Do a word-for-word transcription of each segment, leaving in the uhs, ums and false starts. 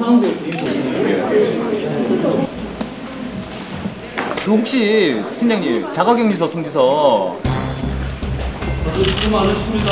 그 혹시 팀장님 자가격리서 통지서 수고 많으십니다.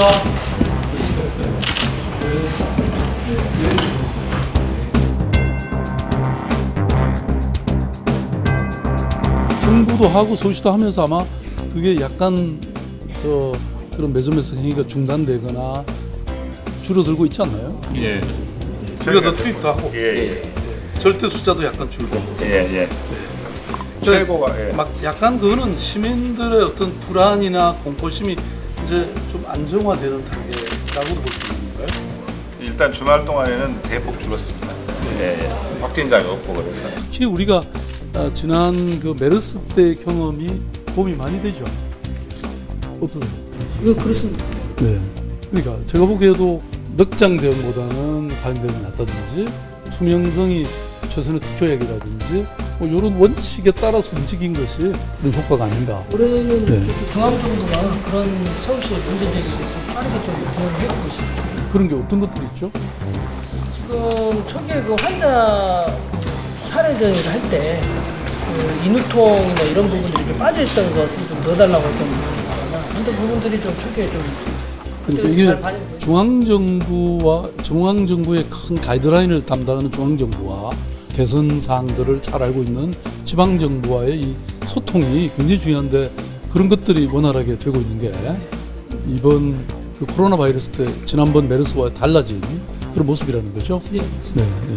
정부도 하고 서울시도 하면서 아마 그게 약간 저 그런 매점에서 행위가 중단되거나 줄어들고 있지 않나요? 예. 우리가 더 투입도 하고 예, 예. 절대 숫자도 약간 줄고 예, 예. 최고가 예. 막 약간 그거는 시민들의 어떤 불안이나 공포심이 이제 좀 안정화되는 단계라고도 볼 수 있는 건가요? 일단 주말 동안에는 대폭 줄었습니다. 예, 예. 확진자가 없고 그래서. 특히 우리가 아, 지난 그 메르스 때 경험이 도움이 많이 되죠. 어떠세요? 예, 그렇습니다. 네. 그러니까 제가 보기에도 넉장 대응보다는 과잉 대응이 낫다든지 투명성이 최선의 투표액이라든지 뭐 이런 원칙에 따라서 움직인 것이 그런 효과가 아닌가. 올해는 네. 중앙정부가 그런 서울시의 문제 제기에 대해서 빠르게 좀 대응을 해오고 있습니다. 그런 게 어떤 것들이 있죠? 지금 초기에 그 환자 사례 정의를 할 때 그 인후통이나 이런 부분들이 좀 빠져있던 것을 좀 넣어달라고 했던 부분이나 한두 부분들이 좀 초기에 좀 그러니까 이게 중앙정부와 중앙정부의 큰 가이드라인을 담당하는 중앙정부와 개선 사항들을 잘 알고 있는 지방정부와의 이 소통이 굉장히 중요한데 그런 것들이 원활하게 되고 있는 게 이번 그 코로나 바이러스 때 지난번 메르스와 달라진 그런 모습이라는 거죠. 네. 네, 네.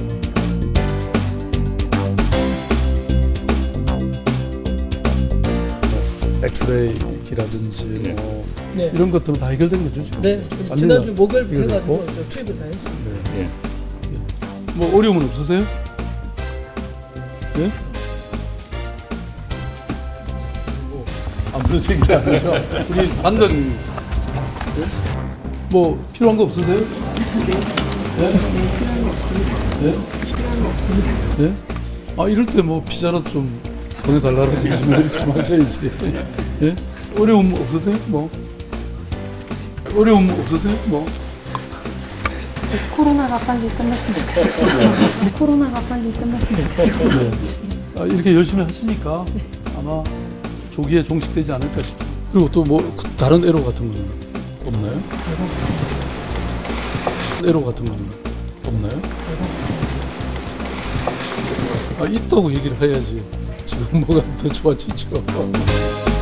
엑스레이기라든지 뭐 네. 이런 것들은 다 해결된 거죠 지금. 네. 지난주 목요일 해가지고 투입을 다 했습니다. 예. 뭐 어려움은 없으세요? 예? 뭐 아무튼 얘기 안 하죠. 우리 반장님 예? 뭐 필요한 거 없으세요? 예? 예? 예? 아 이럴 때 뭐 피자라도 좀 보내달라는 얘기 좀 하셔야지. 예? 어려움 없으세요? 뭐 어려움 없으세요? 뭐 코로나가 빨리 끝났으면 좋겠어요. 코로나가 빨리 끝났으면 좋겠어요. 네. 아, 이렇게 열심히 하시니까 아마 조기에 종식되지 않을까 싶어요. 그리고 또 뭐 다른 애로 같은 거는 없나요? 애로 같은 거는 없나요? 아, 있다고 얘기를 해야지 지금 뭐가 더 좋아지죠.